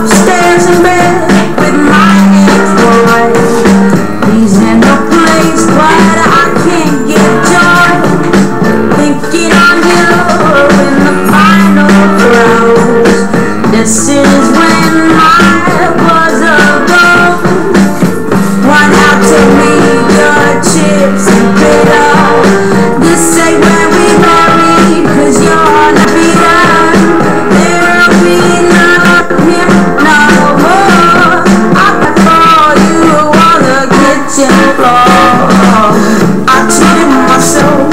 upstairs in bed with my ex-boy. He's in a place, but I can't get joy. Thinking on you in the final throes. This is when my buzzer goes. One out to me, your chips and bitter. This ain't where we marry, 'cause you're not bitter. There'll be none him no more. I for you on the kitchen floor. I cheated myself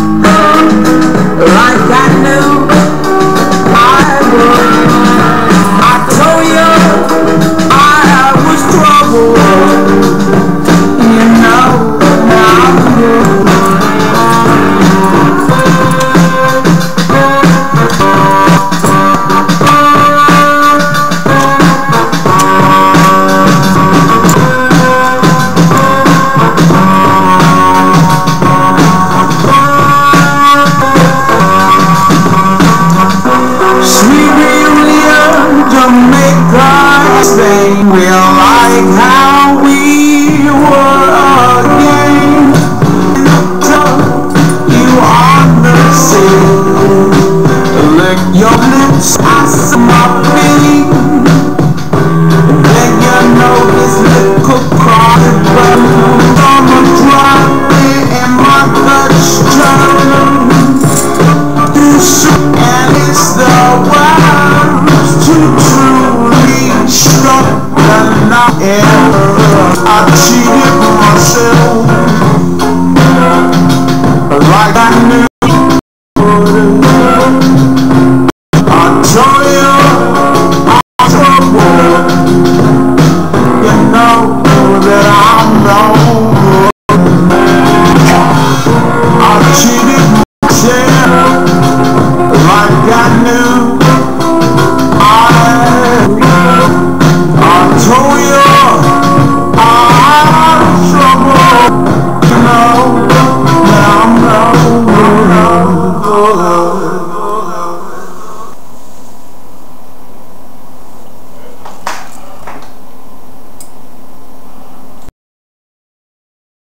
like I knew I would. I told you I was trouble. You know now I'm good. Sweet reunion, Jamaica, Spain. We'll like how we were again. You on the sea, lick your lips, I see my feet. Then you know this little crowded room. I'ma drop it in my touchdown. And it's the words to truly struck the night. I cheated myself like I knew. I told you I'm trouble. You know that I'm wrong.